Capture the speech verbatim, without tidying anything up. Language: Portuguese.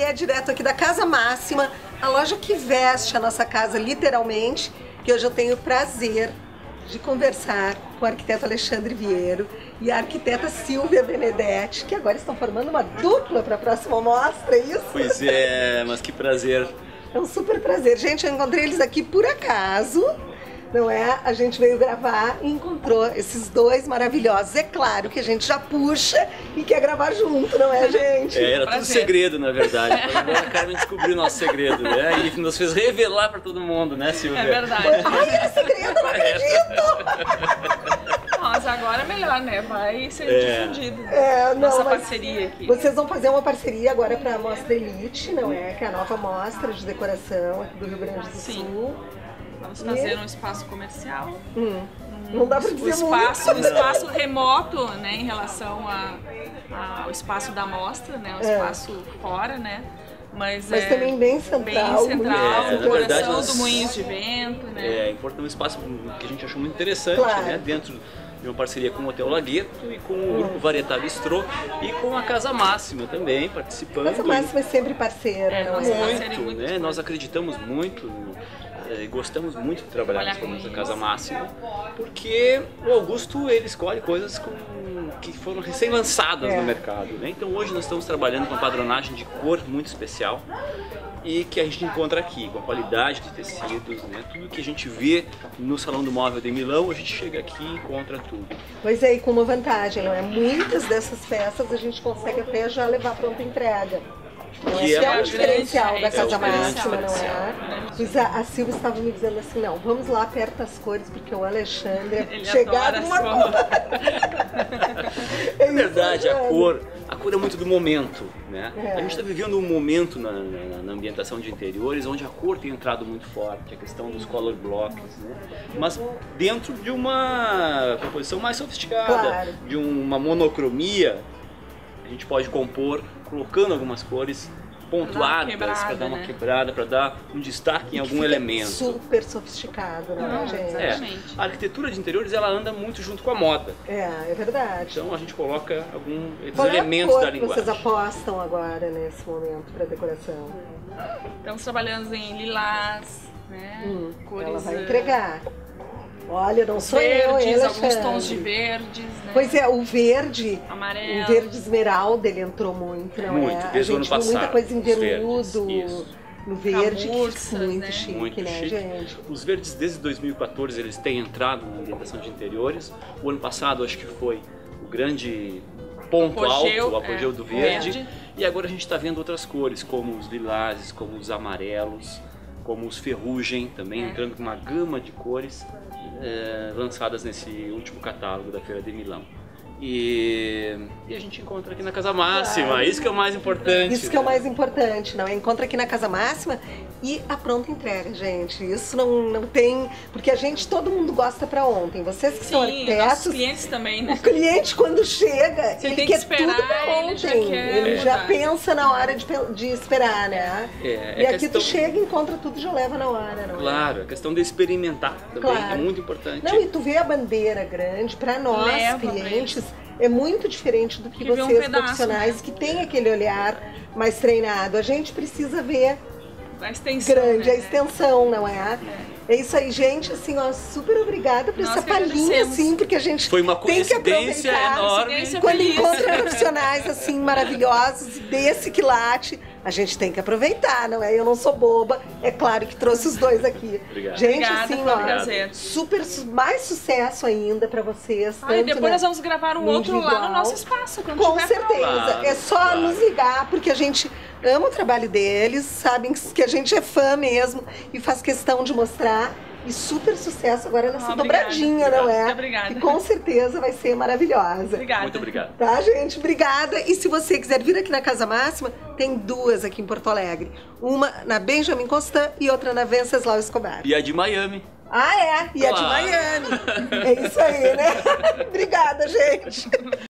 é direto aqui da Casa Máxima, a loja que veste a nossa casa literalmente, que hoje eu tenho o prazer de conversar com o arquiteto Alexandre Vieiro e a arquiteta Silvia Benedetti, que agora estão formando uma dupla para a próxima mostra, é isso? Pois é, mas que prazer. É um super prazer. Gente, eu encontrei eles aqui por acaso, não é? A gente veio gravar e encontrou esses dois maravilhosos. É claro que a gente já puxa e quer gravar junto, não é, gente? É, era tudo segredo, na verdade. Agora a Carmen descobriu o nosso segredo, né? E nos fez revelar pra todo mundo, né, Silvia? É verdade. Ai, era segredo, não acredito! Mas agora é melhor, né? Vai ser É. difundido. É, não, Nossa mas parceria aqui. vocês vão fazer uma parceria agora para a Mostra Elite, não é? Que é a nova mostra de decoração aqui do Rio Grande do Sim. Sul. Vamos fazer um espaço comercial. Hum. Não dá para O dizer espaço, um muito. espaço remoto, né, em relação a- a- ao espaço da mostra, né, o É. espaço fora, né, mas, Mas é também bem central. bem central, É, o na coração verdade, nós- do Moinhos de Vento, né. É, importante um espaço que a gente achou muito interessante, Claro. né? Dentro de uma parceria com o Hotel Lagueto e com o Grupo Varietà Bistrô e com a Casa Máxima também, participando. Casa Máxima é sempre parceira, É, não nossa é? parceria. Muito, muito né? forte. Nós acreditamos muito eh, gostamos muito de trabalhar Trabalhar com com essa eles. Casa Máxima, porque o Augusto ele escolhe coisas com, que foram recém-lançadas É. no mercado, né? Então hoje nós estamos trabalhando com uma padronagem de cor muito especial e que a gente encontra aqui, com a qualidade de tecidos, né? Tudo que a gente vê no Salão do Móvel de Milão, a gente chega aqui e encontra tudo. Pois é, e com uma vantagem, não é? Muitas dessas peças a gente consegue até já levar pronta entrega. Não é? Que Isso é é uma um diferencial grande- da é Casa um grande Máxima, não é? diferencial. Pois a, a Silvia estava me dizendo assim, não, vamos lá perto das cores, porque o Alexandre Ele chegar adora numa as cor. cores. É Na verdade, isso, a Alexandre. cor, a cor é muito do momento, né? É. A gente está vivendo um momento na, na- na ambientação de interiores onde a cor tem entrado muito forte, a questão dos color blocks, né? Mas dentro de uma composição mais sofisticada, Claro. de uma monocromia, a gente pode compor colocando algumas cores pontuadas para quebrada, dar uma né? quebrada, para dar um destaque em algum Fica elemento. super sofisticado, não é, Não, gente? É, Exatamente. a arquitetura de interiores ela anda muito junto com a moda. É, é verdade. Então a gente coloca alguns Qual é a elementos cor da que linguagem. vocês apostam agora nesse momento para decoração? Estamos trabalhando em lilás, né, Hum, cores ela vai eh, entregar. Olha, não sou eu, hein, verdes, alguns Alexandre? tons de verdes, né, Pois é, o verde, amarelo. o verde esmeralda, ele entrou muito, não Muito, é? A desde o ano gente viu muita passado, coisa em os verdes, veludo, isso. no verde, que Camurças, fica muito né? chique, Muito né, chique. gente? Os verdes desde dois mil e quatorze eles têm entrado na ambientação de interiores. O ano passado acho que foi o grande ponto Apogeu, alto, o apogeu é, do verde. verde. E agora a gente está vendo outras cores, como os lilazes, como os amarelos, como os ferrugem, também É. entrando com uma gama de cores eh, lançadas nesse último catálogo da Feira de Milão. E, e a gente encontra aqui na Casa Máxima, Claro. isso que é o mais importante. Isso que é o né? mais importante, não é? Encontra aqui na Casa Máxima e a pronta entrega, gente. Isso não, não tem... Porque a gente, todo mundo gosta pra ontem. Vocês que são Sim, nossos arquitetos, clientes também, né? o cliente quando chega, Você ele tem que quer esperar, tudo pra ele já ontem. quer Ele já mudar. pensa na hora de, pe- de esperar, né? É, e é aqui questão- tu chega, encontra tudo e já leva na hora, não é? Claro, a questão de experimentar também Claro. é muito importante. Não, e tu vê a bandeira grande, pra nós, Leva pra clientes, é muito diferente do que, Que vê um vocês, pedaço, profissionais, né? que têm aquele olhar mais treinado. A gente precisa ver A extensão, grande, né? a extensão, não é? É isso aí, gente, assim, ó, super obrigada por Nós essa que palhinha, agradecemos. assim, porque a gente Foi uma tem que coincidência aproveitar. enorme. Coincidência Quando feliz. encontra profissionais, assim, maravilhosos, desse quilate, a gente tem que aproveitar, não é? Eu não sou boba, é claro que trouxe os dois aqui. Obrigado. Gente, Obrigada, assim, foi um ó, prazer. super, su- mais sucesso ainda pra vocês. Ah, e tanto depois na- nós vamos gravar um no outro lá individual. no nosso espaço, quando Com tiver certeza. pronto. Claro, É só claro. nos ligar, porque a gente ama o trabalho deles, sabem que a gente é fã mesmo e faz questão de mostrar. E super sucesso agora nessa Ah, obrigada. dobradinha, não é? Muito obrigada. E com certeza vai ser maravilhosa. Obrigada. Muito obrigado. Tá, gente? Obrigada. E se você quiser vir aqui na Casa Máxima, tem duas aqui em Porto Alegre. Uma na Benjamin Constant e outra na Venceslau Escobar. E a de Miami. Ah, é? E a de Claro. Miami. É isso aí, né? Obrigada, gente.